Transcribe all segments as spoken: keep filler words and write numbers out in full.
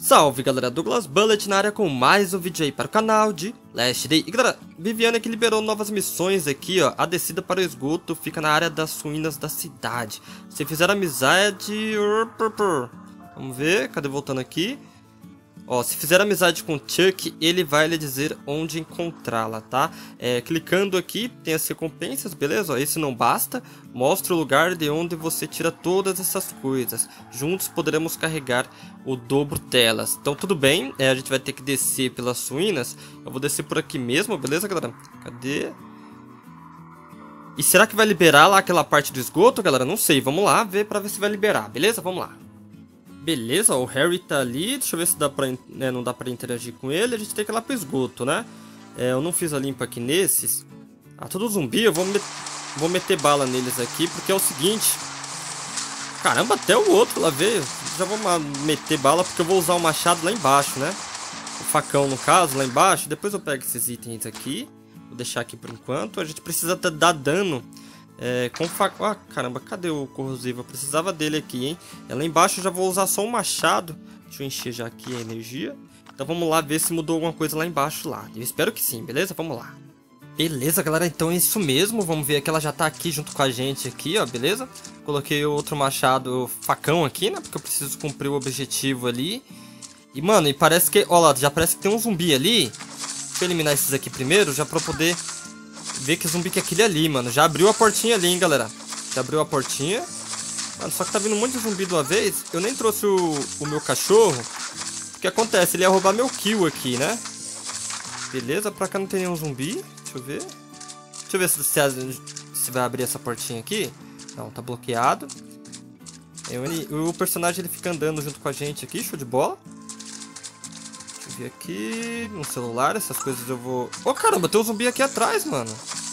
Salve galera, Douglas Bullet na área com mais um vídeo aí para o canal de Last Day. E galera, Viviane aqui liberou novas missões aqui, ó. A descida para o esgoto fica na área das ruínas da cidade. Se fizer amizade... Vamos ver, cadê voltando aqui? Ó, se fizer amizade com o Chuck, ele vai lhe dizer onde encontrá-la, tá? É, clicando aqui, tem as recompensas, beleza? Ó, esse não basta. Mostra o lugar de onde você tira todas essas coisas. Juntos poderemos carregar o dobro delas. Então tudo bem, é, a gente vai ter que descer pelas ruínas. Eu vou descer por aqui mesmo, beleza, galera? Cadê? E será que vai liberar lá aquela parte do esgoto, galera? Não sei, vamos lá ver pra ver se vai liberar, beleza? Vamos lá. Beleza, ó, o Harry tá ali, deixa eu ver se dá pra, né, não dá pra interagir com ele, a gente tem que ir lá pro esgoto, né? É, eu não fiz a limpa aqui nesses. Ah, tudo zumbi, eu vou, met vou meter bala neles aqui, porque é o seguinte... Caramba, até o outro lá veio. Já vou meter bala, porque eu vou usar o machado lá embaixo, né? O facão, no caso, lá embaixo. Depois eu pego esses itens aqui. Vou deixar aqui por enquanto. A gente precisa dar dano... É, com facão. Ah, caramba, cadê o corrosivo? Eu precisava dele aqui, hein? É, lá embaixo eu já vou usar só um machado. Deixa eu encher já aqui a energia. Então vamos lá ver se mudou alguma coisa lá embaixo lá. Eu espero que sim, beleza? Vamos lá. Beleza, galera, então é isso mesmo. Vamos ver que ela já tá aqui junto com a gente aqui, ó, beleza? Coloquei outro machado, facão aqui, né? Porque eu preciso cumprir o objetivo ali. E, mano, e parece que... Ó lá, já parece que tem um zumbi ali. Deixa eu eliminar esses aqui primeiro, já pra poder... ver que zumbi que é aquele ali, mano. Já abriu a portinha ali, hein, galera. Já abriu a portinha. Mano, só que tá vindo um monte de zumbi de uma vez. Eu nem trouxe o, o meu cachorro. O que acontece? Ele ia roubar meu kill aqui, né? Beleza, pra cá não tem nenhum zumbi. Deixa eu ver. Deixa eu ver se, se, se vai abrir essa portinha aqui. Não, tá bloqueado. O personagem ele fica andando junto com a gente aqui. Show de bola. Deixa eu ver aqui. No celular, essas coisas eu vou... Ô, oh, caramba, tem um zumbi aqui atrás, mano.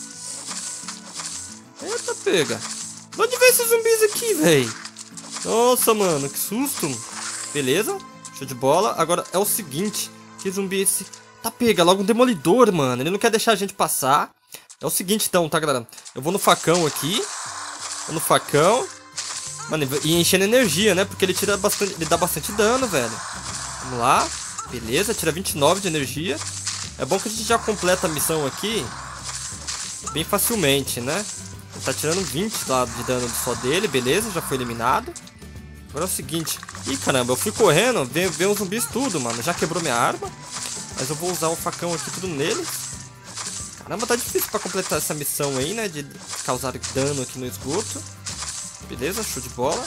Eita, pega. De onde vem esses zumbis aqui, véi? Nossa, mano, que susto. Beleza, show de bola. Agora é o seguinte. Que zumbi é esse? Tá, pega, logo um demolidor, mano. Ele não quer deixar a gente passar. É o seguinte, então, tá, galera? Eu vou no facão aqui. Vou no facão. Mano, e enchendo energia, né? Porque ele tira bastante... Ele dá bastante dano, velho. Vamos lá. Beleza, tira vinte e nove de energia. É bom que a gente já completa a missão aqui bem facilmente, né? Ele tá tirando vinte lá de dano só dele, beleza, já foi eliminado. Agora é o seguinte. Ih, caramba, eu fui correndo, veio, veio uns zumbis tudo, mano. Já quebrou minha arma. Mas eu vou usar o facão aqui tudo nele. Caramba, tá difícil pra completar essa missão aí, né? De causar dano aqui no esgoto. Beleza, show de bola.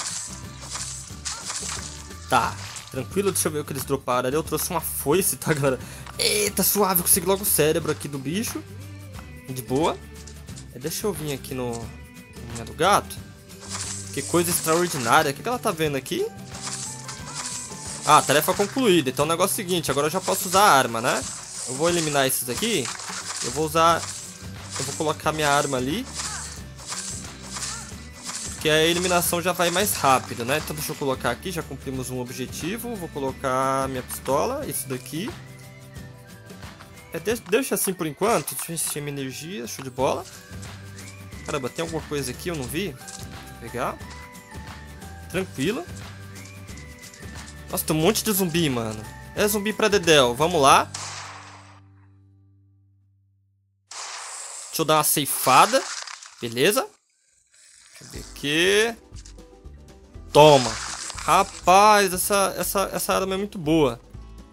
Tá. Tranquilo, deixa eu ver o que eles droparam ali. Eu trouxe uma foice, tá, galera? Eita, suave, consegui logo o cérebro aqui do bicho. De boa. Deixa eu vir aqui no... no do gato. Que coisa extraordinária. O que, que ela tá vendo aqui? Ah, tarefa concluída. Então o negócio é o seguinte, agora eu já posso usar a arma, né? Eu vou eliminar esses aqui. Eu vou usar... Eu vou colocar minha arma ali. Que a eliminação já vai mais rápido, né? Então deixa eu colocar aqui, já cumprimos um objetivo. Vou colocar minha pistola, esse daqui. É, deixa, deixa assim por enquanto. Deixa eu encher minha energia, show de bola. Caramba, tem alguma coisa aqui, eu não vi. Vou pegar. Tranquilo. Nossa, tem um monte de zumbi, mano. É zumbi pra dedéu, vamos lá. Deixa eu dar uma ceifada. Beleza. Deixa eu ver aqui. Toma. Rapaz, essa, essa, essa arma é muito boa.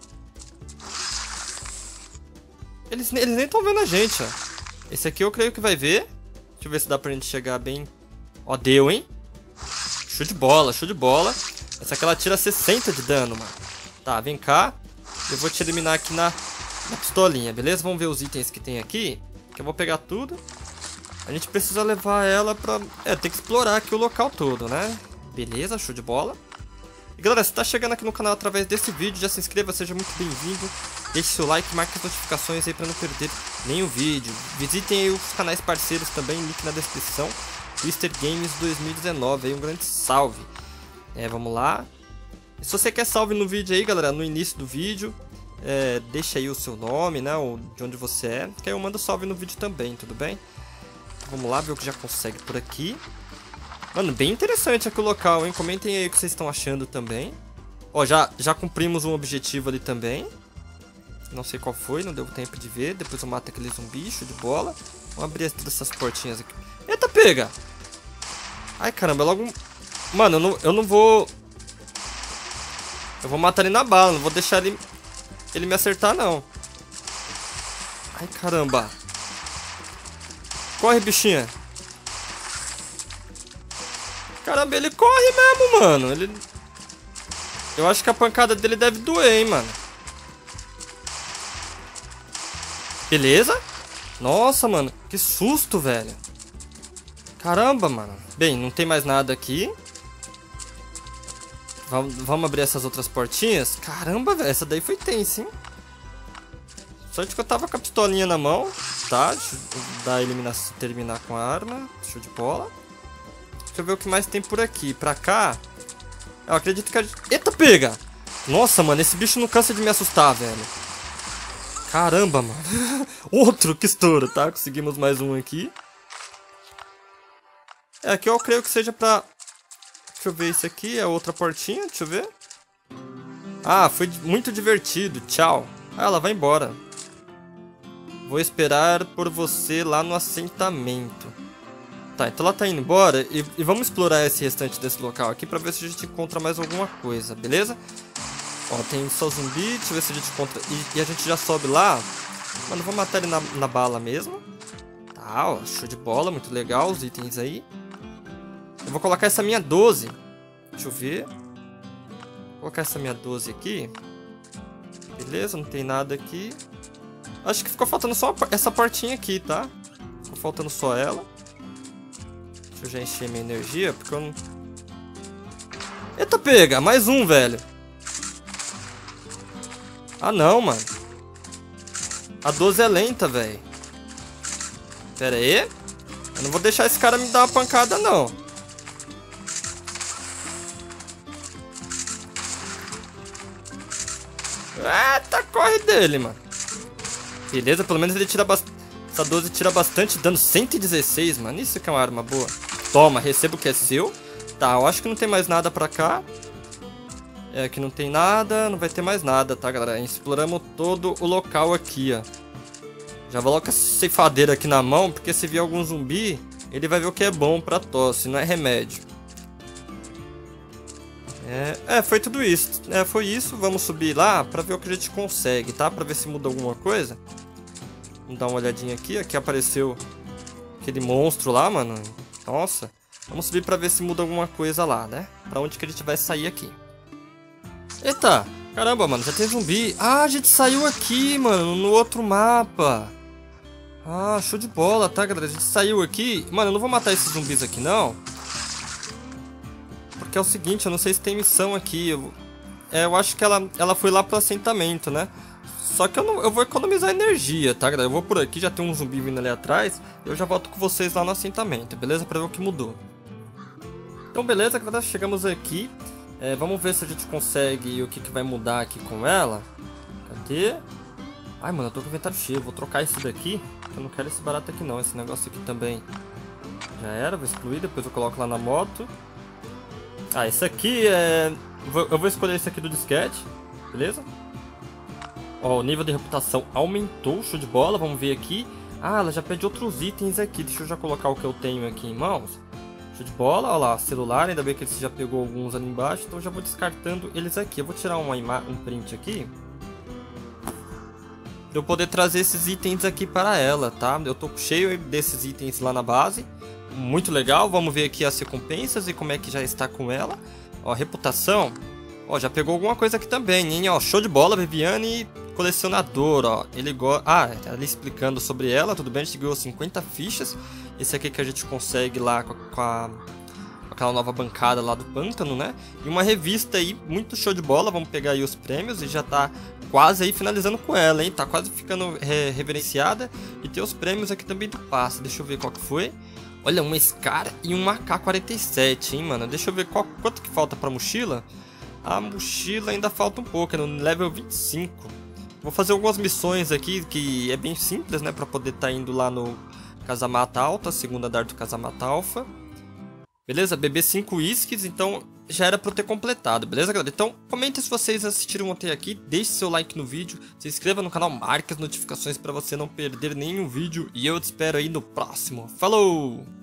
Eles, eles nem estão vendo a gente, ó. Esse aqui eu creio que vai ver. Deixa eu ver se dá pra gente chegar bem. Ó, deu, hein? Show de bola, show de bola. Essa aqui ela tira sessenta de dano, mano. Tá, vem cá. Eu vou te eliminar aqui na, na pistolinha, beleza? Vamos ver os itens que tem aqui. Que eu vou pegar tudo. A gente precisa levar ela pra... É, tem que explorar aqui o local todo, né? Beleza, show de bola. E galera, se tá chegando aqui no canal através desse vídeo, já se inscreva, seja muito bem-vindo. Deixe seu like, marque as notificações aí pra não perder nenhum vídeo. Visitem aí os canais parceiros também, link na descrição. Twister Games dois mil e dezenove, aí um grande salve. É, vamos lá. E se você quer salve no vídeo aí, galera, no início do vídeo, é, deixa aí o seu nome, né, ou de onde você é. Que aí eu mando salve no vídeo também, tudo bem? Vamos lá ver o que já consegue por aqui. Mano, bem interessante aqui o local, hein? Comentem aí o que vocês estão achando também. Ó, já, já cumprimos um objetivo ali também. Não sei qual foi, não deu tempo de ver. Depois eu mato aquele zumbi, show de bola. Vamos abrir todas essas portinhas aqui. Eita, pega! Ai, caramba, é logo... Mano, eu não, eu não vou... Eu vou matar ele na bala, não vou deixar ele, ele me acertar, não. Ai, caramba. Corre, bichinha. Caramba, ele corre mesmo, mano. Ele... Eu acho que a pancada dele deve doer, hein, mano. Beleza? Nossa, mano. Que susto, velho. Caramba, mano. Bem, não tem mais nada aqui. Vamos, vamos abrir essas outras portinhas. Caramba, velho. Essa daí foi tensa, hein? Sorte que eu tava com a pistolinha na mão. Tá, deixa eu dar a eliminação, terminar com a arma. Show de bola. Deixa eu ver o que mais tem por aqui. Pra cá... Eu acredito que a gente... Eita, pega! Nossa, mano, esse bicho não cansa de me assustar, velho. Caramba, mano. Outro que estouro, tá? Conseguimos mais um aqui. É, aqui eu creio que seja pra... Deixa eu ver esse aqui. É outra portinha, deixa eu ver. Ah, foi muito divertido. Tchau. Ah, ela vai embora. Vou esperar por você lá no assentamento. Tá, então ela tá indo embora e, e vamos explorar esse restante desse local aqui pra ver se a gente encontra mais alguma coisa, beleza? Ó, tem só zumbi, deixa eu ver se a gente encontra... E, e a gente já sobe lá. Mano, vou matar ele na, na bala mesmo. Tá, ó, show de bola, muito legal os itens aí. Eu vou colocar essa minha doze. Deixa eu ver. Vou colocar essa minha doze aqui. Beleza, não tem nada aqui. Acho que ficou faltando só essa portinha aqui, tá? Ficou faltando só ela. Deixa eu já encher minha energia, porque eu não... Eita, pega! Mais um, velho. Ah, não, mano. A doze é lenta, velho. Pera aí. Eu não vou deixar esse cara me dar uma pancada, não. Eita, corre dele, mano. Beleza, pelo menos ele tira bastante... Essa doze tira bastante dano. cento e dezesseis, mano. Isso que é uma arma boa. Toma, receba o que é seu. Tá, eu acho que não tem mais nada pra cá. É, aqui não tem nada. Não vai ter mais nada, tá, galera? Exploramos todo o local aqui, ó. Já vou logo com essa ceifadeira aqui na mão, porque se vier algum zumbi, ele vai ver o que é bom pra tosse, não é remédio. É, é, foi tudo isso. É, foi isso. Vamos subir lá pra ver o que a gente consegue, tá? Pra ver se muda alguma coisa. Vamos dar uma olhadinha aqui. Aqui apareceu aquele monstro lá, mano. Nossa. Vamos subir pra ver se muda alguma coisa lá, né? Pra onde que a gente vai sair aqui. Eita. Caramba, mano. Já tem zumbi. Ah, a gente saiu aqui, mano. No outro mapa. Ah, show de bola, tá, galera? A gente saiu aqui. Mano, eu não vou matar esses zumbis aqui, não. Porque é o seguinte, eu não sei se tem missão aqui. Eu, é, eu acho que ela, ela foi lá pro assentamento, né? Só que eu, não, eu vou economizar energia, tá, galera? Eu vou por aqui, já tem um zumbi vindo ali atrás. Eu já volto com vocês lá no assentamento, beleza? Pra ver o que mudou. Então, beleza, galera. Chegamos aqui. É, vamos ver se a gente consegue o que, que vai mudar aqui com ela. Cadê? Ai, mano, eu tô com o inventário cheio. Vou trocar esse daqui. Eu não quero esse barato aqui, não. Esse negócio aqui também já era. Vou excluir, depois eu coloco lá na moto. Ah, esse aqui é... Eu vou escolher esse aqui do disquete. Beleza? Ó, o nível de reputação aumentou, show de bola, vamos ver aqui. Ah, ela já pede outros itens aqui, deixa eu já colocar o que eu tenho aqui em mãos. Show de bola, ó lá, celular, ainda bem que você já pegou alguns ali embaixo, então eu já vou descartando eles aqui. Eu vou tirar uma ima um print aqui, pra eu poder trazer esses itens aqui para ela, tá? Eu tô cheio desses itens lá na base, muito legal. Vamos ver aqui as recompensas e como é que já está com ela. Ó, reputação, ó, já pegou alguma coisa aqui também, hein? Ó, show de bola, Viviane... Colecionador, ó, ele gosta... Ah, ali explicando sobre ela, tudo bem, a gente ganhou cinquenta fichas. Esse aqui que a gente consegue lá com a, com a... com aquela nova bancada lá do pântano, né? E uma revista aí, muito show de bola, vamos pegar aí os prêmios e já tá quase aí finalizando com ela, hein? Tá quase ficando re reverenciada. E tem os prêmios aqui também do passe, deixa eu ver qual que foi. Olha, uma Scar e uma A K quarenta e sete, hein, mano? Deixa eu ver qual, quanto que falta pra mochila. A mochila ainda falta um pouco, é no level vinte e cinco. Vou fazer algumas missões aqui que é bem simples, né? Pra poder estar tá indo lá no Casamata Alta, segunda andar do Casamata Alpha. Beleza? Beber cinco whiskies, então já era pra eu ter completado, beleza, galera? Então, comenta se vocês assistiram até aqui, deixe seu like no vídeo, se inscreva no canal, marque as notificações pra você não perder nenhum vídeo e eu te espero aí no próximo. Falou!